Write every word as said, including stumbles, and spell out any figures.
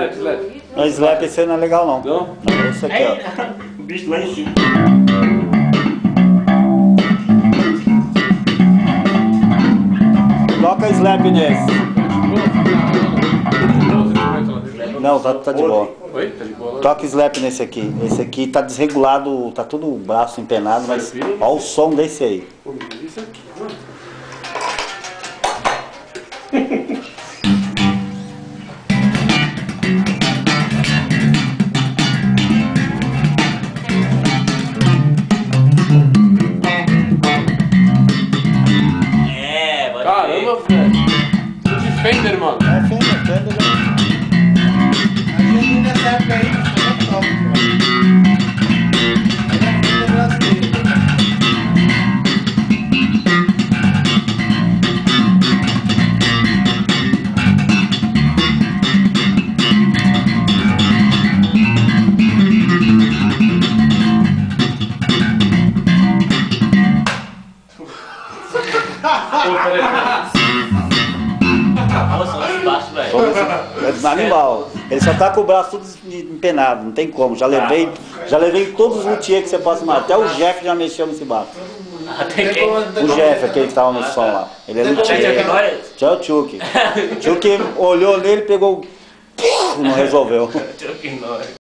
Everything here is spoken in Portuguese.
slap, slap. Não, slap esse aí não é legal não. Não? Não, esse aqui, ó. O bicho lá em cima. Coloca slap nesse. Não, tá, tá de boa. Oi? Tá de boa? Toca slap nesse aqui. Esse aqui tá desregulado, tá tudo o braço empenado, mas olha o som desse aí. Pô, isso aqui, mano. É, pode Caramba, velho. Tudo de Fender, mano. É Fender, Fender. A Giannini nessa época aí, foi muito top, mano. Aí a Fender brasileira. Nossa, olha embaixo, velho. É animal. Ele só tá com o braço tudo empenado, não tem como. Já levei, já levei todos os luthiers que você possa imaginar. Até o Jeff já mexeu nesse barco. Tem quem? O Jeff, aquele que tava no som lá. Ele é Tem luthier. Norris? Tchau, Tchuk. Tchuk olhou nele, pegou. Não resolveu. Chuck Norris.